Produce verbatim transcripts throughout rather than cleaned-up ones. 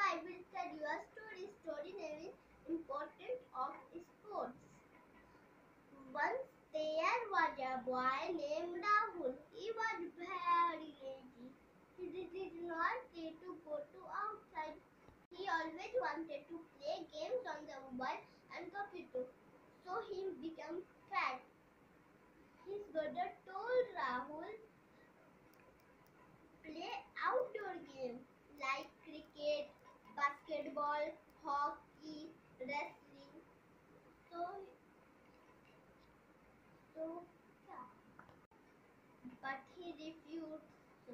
I will tell you a story. Story name is Importance of Sports. Once there was a boy named Rahul. He was very lazy. He did not care to go to outside. He always wanted to play games on the mobile and computer. So he became fat. His brother told Rahul play outdoor games like cricket, basketball, hockey, wrestling. So, so yeah. But he refused. So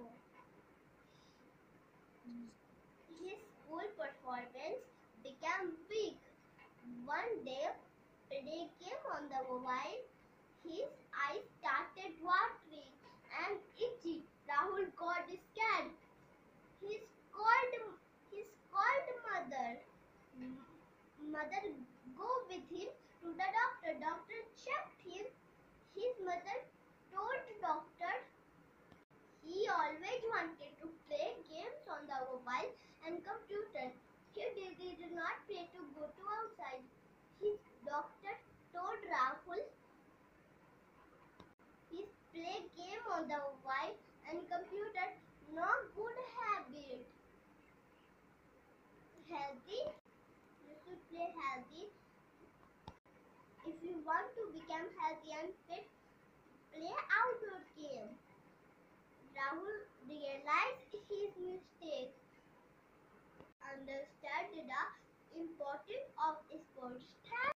his school performance became weak. One day, play came on the mobile. His eyes started watering and itchy. Rahul got scared. He called. He called mother. Mother go with him to the doctor. Doctor checked him. His mother told doctor he always wanted to play games on the mobile and computer. He did, did not pray to go to outside. His doctor told Rahul his play game on the mobile and computer not good habit. Healthy, you should play healthy. If you want to become healthy and fit, play outdoor game. Rahul realized his mistake, understood the importance of sports.